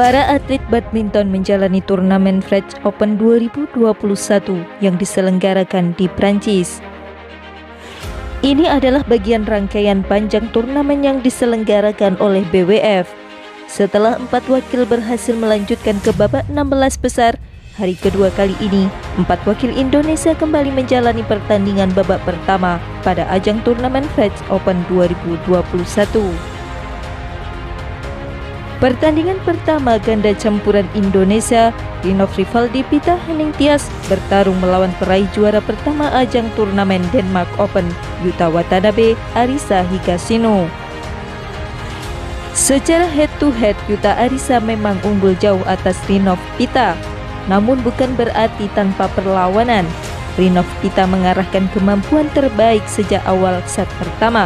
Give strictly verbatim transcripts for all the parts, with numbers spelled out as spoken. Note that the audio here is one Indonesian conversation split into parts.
Para atlet badminton menjalani turnamen French Open dua ribu dua puluh satu yang diselenggarakan di Prancis. Ini adalah bagian rangkaian panjang turnamen yang diselenggarakan oleh B W F. Setelah empat wakil berhasil melanjutkan ke babak enam belas besar, hari kedua kali ini, empat wakil Indonesia kembali menjalani pertandingan babak pertama pada ajang turnamen French Open dua ribu dua puluh satu. Pertandingan pertama ganda campuran Indonesia, Rinov Rivaldi Pita Henning Tias bertarung melawan peraih juara pertama ajang turnamen Denmark Open, Yuta Watanabe Arisa Higashino. Secara head to head, Yuta Arisa memang unggul jauh atas Rinov Pita, namun bukan berarti tanpa perlawanan. Rinov Pita mengarahkan kemampuan terbaik sejak awal set pertama.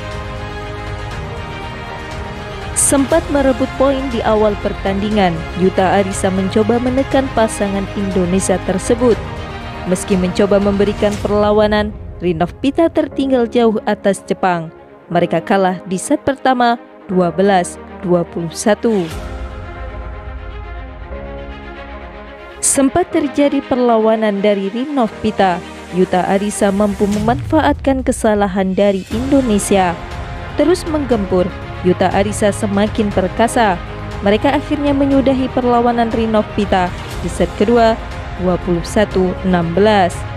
Sempat merebut poin di awal pertandingan, Yuta Arisa mencoba menekan pasangan Indonesia tersebut. Meski mencoba memberikan perlawanan, Rinov Pita tertinggal jauh atas Jepang. Mereka kalah di set pertama dua belas dua puluh satu. Sempat terjadi perlawanan dari Rinov Pita. Yuta Arisa mampu memanfaatkan kesalahan dari Indonesia. Terus menggempur, Yuta Arisa semakin perkasa. Mereka akhirnya menyudahi perlawanan Rinov Pita di set kedua dua puluh satu enam belas.